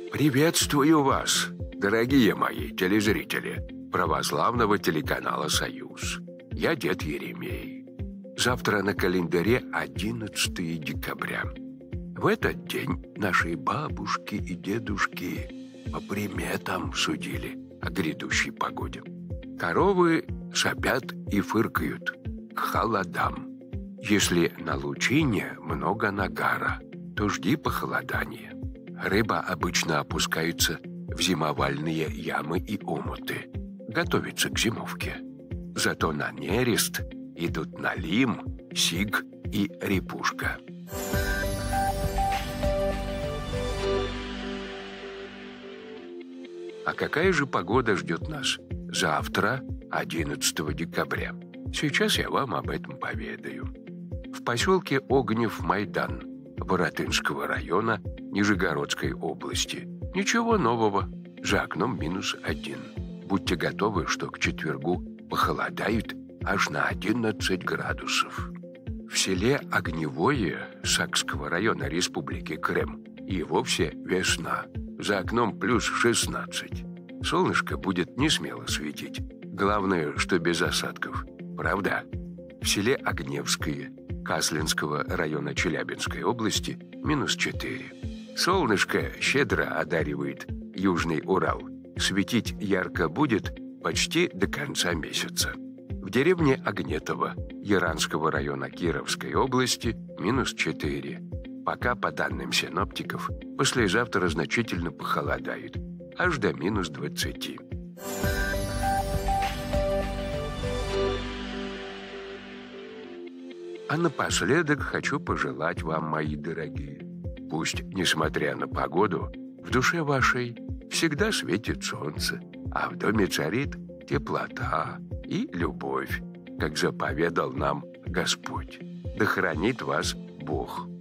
Приветствую вас, дорогие мои телезрители православного телеканала «Союз». Я дед Еремей. Завтра на календаре 11 декабря. В этот день наши бабушки и дедушки по приметам судили о грядущей погоде. Коровы сопят и фыркают к холодам. Если на лучине много нагара, то жди похолодания. Рыба обычно опускается в зимовальные ямы и омуты, готовится к зимовке. Зато на нерест идут налим, сиг и репушка. А какая же погода ждет нас завтра, 11 декабря? Сейчас я вам об этом поведаю. В поселке Огнев-Майдан Воротынского района Нижегородской области ничего нового, за окном -1. Будьте готовы, что к четвергу похолодает аж на 11 градусов. В селе Огневое Сакского района Республики Крым и вовсе весна. За окном +16. Солнышко будет несмело светить. Главное, что без осадков. Правда? В селе Огневское Каслинского района Челябинской области -4. Солнышко щедро одаривает Южный Урал. Светить ярко будет почти до конца месяца. В деревне Огнетово Яранского района Кировской области -4. Пока, по данным синоптиков, послезавтра значительно похолодает, аж до -20. А напоследок хочу пожелать вам, мои дорогие, пусть, несмотря на погоду, в душе вашей всегда светит солнце, а в доме царит теплота и любовь, как заповедал нам Господь. Да хранит вас Бог.